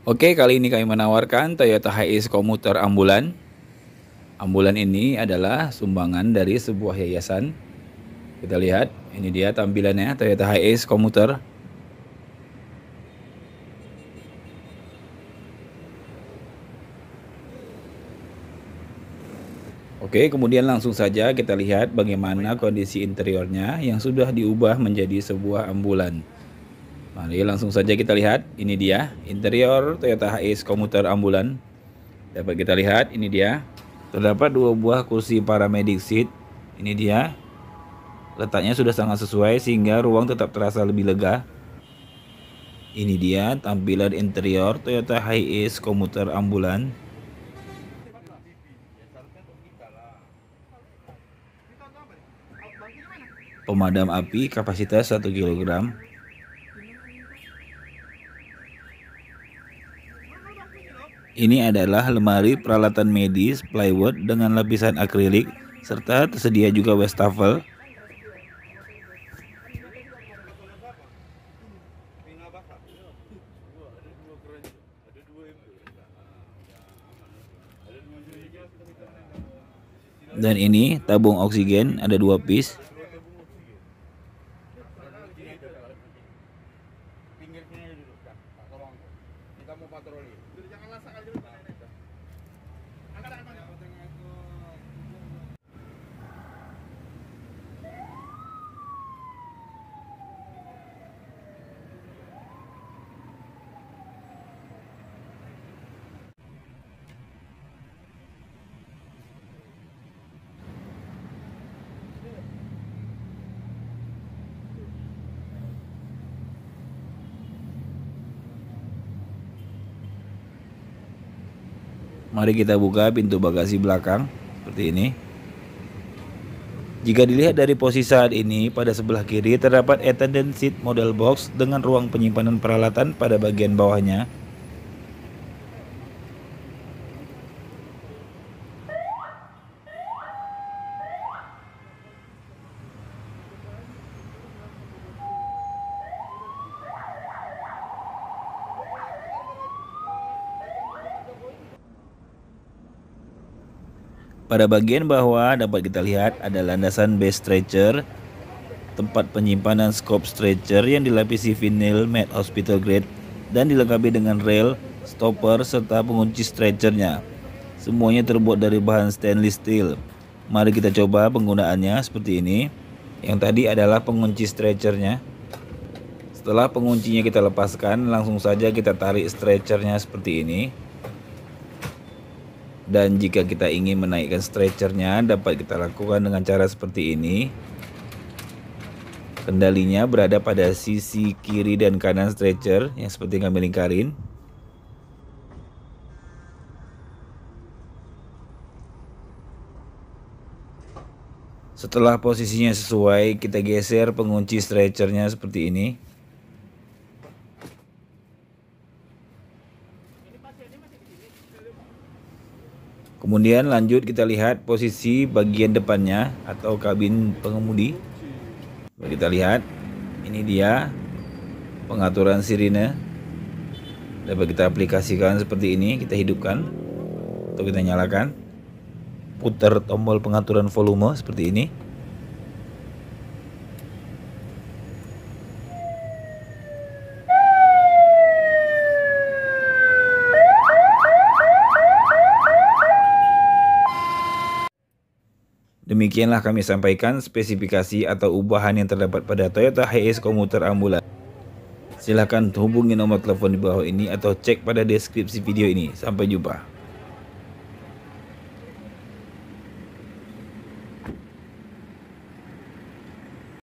Oke, kali ini kami menawarkan Toyota Hiace komuter ambulan. Ambulan ini adalah sumbangan dari sebuah yayasan. Kita lihat, ini dia tampilannya Toyota Hiace komuter. Oke, kemudian langsung saja kita lihat bagaimana kondisi interiornya yang sudah diubah menjadi sebuah ambulan. Mari langsung saja kita lihat, ini dia interior Toyota Hiace komuter ambulan. Dapat kita lihat, ini dia. Terdapat dua buah kursi paramedic seat. Ini dia. Letaknya sudah sangat sesuai sehingga ruang tetap terasa lebih lega. Ini dia tampilan interior Toyota Hiace komuter ambulan. Pemadam api kapasitas 1 kg. Ini adalah lemari peralatan medis plywood dengan lapisan akrilik serta tersedia juga wastafel. Dan ini tabung oksigen ada 2 piece. Mari kita buka pintu bagasi belakang seperti ini. Jika dilihat dari posisi saat ini, pada sebelah kiri terdapat attendant seat model box dengan ruang penyimpanan peralatan pada bagian bawahnya. Pada bagian bawah dapat kita lihat ada landasan base stretcher, tempat penyimpanan scope stretcher yang dilapisi vinyl matte hospital grade dan dilengkapi dengan rail, stopper serta pengunci stretchernya. Semuanya terbuat dari bahan stainless steel. Mari kita coba penggunaannya seperti ini. Yang tadi adalah pengunci stretchernya. Setelah penguncinya kita lepaskan, langsung saja kita tarik stretchernya seperti ini. Dan jika kita ingin menaikkan stretchernya, dapat kita lakukan dengan cara seperti ini. Kendalinya berada pada sisi kiri dan kanan stretcher yang seperti kami lingkarin. Setelah posisinya sesuai, kita geser pengunci stretchernya seperti ini. Kemudian lanjut kita lihat posisi bagian depannya atau kabin pengemudi. Kita lihat, ini dia pengaturan sirine. Dapat kita aplikasikan seperti ini, kita hidupkan atau kita nyalakan. Putar tombol pengaturan volume seperti ini. Demikianlah kami sampaikan spesifikasi atau ubahan yang terdapat pada Toyota Hiace komuter ambulan. Silahkan hubungi nomor telepon di bawah ini atau cek pada deskripsi video ini. Sampai jumpa.